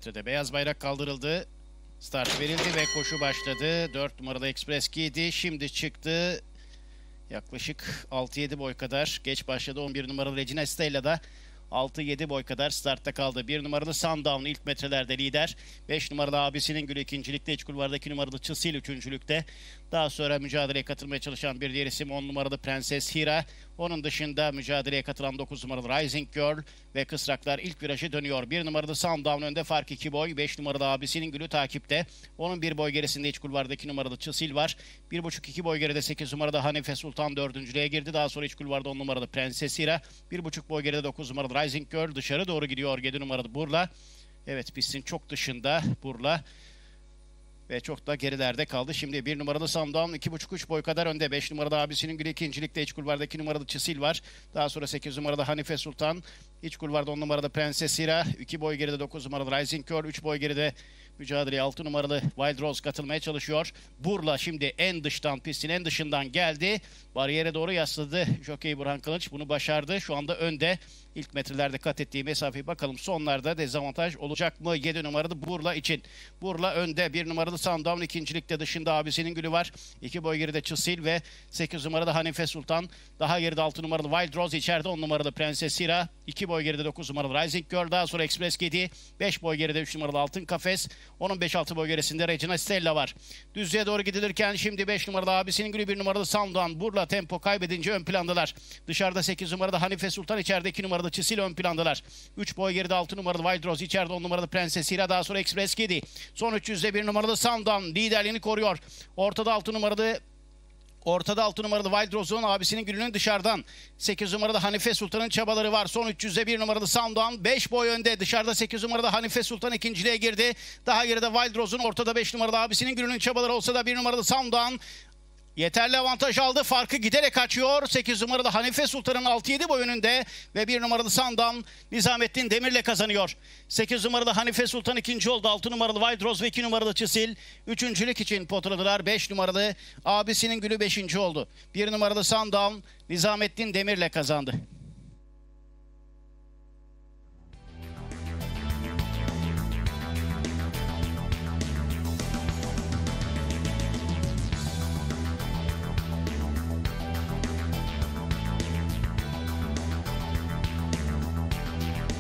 metrede. Beyaz bayrak kaldırıldı. Start verildi ve koşu başladı. 4 numaralı Express Kid'i şimdi çıktı. Yaklaşık 6-7 boy kadar geç başladı. 11 numaralı Regina Stella'da 6-7 boy kadar startta kaldı. 1 numaralı Sundown ilk metrelerde lider. 5 numaralı abisinin Gülü ikincilikte. İç kulvarda 2 numaralı Çısil üçüncülükte. Daha sonra mücadeleye katılmaya çalışan bir diğer isim 10 numaralı Prenses Hira. Onun dışında mücadeleye katılan 9 numaralı Rising Girl ve Kısraklar ilk virajı dönüyor. 1 numaralı Sundown önde, fark 2 boy. 5 numaralı abisinin Gülü takipte. Onun 1 boy gerisinde iç kulvarda 2 numaralı Çısil var. 1,5-2 boy geride 8 numaralı Hanife Sultan dördüncülüğe girdi. Daha sonra iç kulvarda 10 numaralı Prenses Hira. 1,5 boy geride 9 numaralı Rising Girl dışarı doğru gidiyor. 7 numaralı Burla. Evet, pistin çok dışında Burla. Ve çok da gerilerde kaldı. Şimdi 1 numaralı Sundown 2,5-3 boy kadar önde. 5 numaralı abisinin Gülü ikincilikte. İç kulvarda 2 numaralı Çısil var. Daha sonra 8 numaralı Hanife Sultan. İç kulvarda 10 numaralı Prenses Hira. 2 boy geride 9 numaralı Rising Girl. 3 boy geride mücadeleye 6 numaralı Wild Rose katılmaya çalışıyor. Burla şimdi en dıştan, pistin en dışından geldi. Bariyere doğru yasladı. Jokey Burhan Kılıç bunu başardı. Şu anda önde. İlk metrelerde kat ettiği mesafeyi bakalım sonlarda dezavantaj olacak mı? 7 numaralı Burla için. Burla önde. 1 numaralı Sundown ikincilikte, dışında abisinin Gülü var. 2 boy geride Çısil ve 8 numaralı Hanife Sultan. Daha geride 6 numaralı Wild Rose, içeride 10 numaralı Prenses Hira. 2 boy geride 9 numaralı Rising Girl. Daha sonra Express Kid'i. 5 boy geride 3 numaralı Altın Kafes. Onun 5-6 boy gerisinde Regina Stella var. Düzlüğe doğru gidilirken şimdi 5 numaralı abisinin Gülü, 1 numaralı Sundown. Burla tempo kaybedince ön plandalar. Dışarıda 8 numaralı Hanife Sultan, içeride 2 numaralı Çısil ön plandalar. 3 boy geride 6 numaralı Wild Rose, içeride 10 numaralı Prenses Hira. Daha sonra Express Kid'i. Son 300'de 1 numaralı Sundown liderliğini koruyor. Ortada 6 numaralı Wild Rose'un abisinin Gülü'nün dışarıdan. 8 numarada Hanife Sultan'ın çabaları var. Son 300'de 1 numaralı Sundown 5 boy önde. Dışarıda 8 numarada Hanife Sultan ikinciliğe girdi. Daha geride Wild Rose'un, ortada 5 numarada abisinin Gülü'nün çabaları olsa da 1 numaralı Sundown yeterli avantaj aldı. Farkı giderek açıyor. 8 numaralı Hanife Sultan'ın 6-7 boy önünde ve 1 numaralı Sundown Nizamettin Demir'le kazanıyor. 8 numaralı Hanife Sultan ikinci oldu. 6 numaralı Wild Rose ve 2 numaralı Çısil üçüncülük için potaladılar. 5 numaralı abisinin Gülü 5. oldu. 1 numaralı Sundown Nizamettin Demir'le kazandı.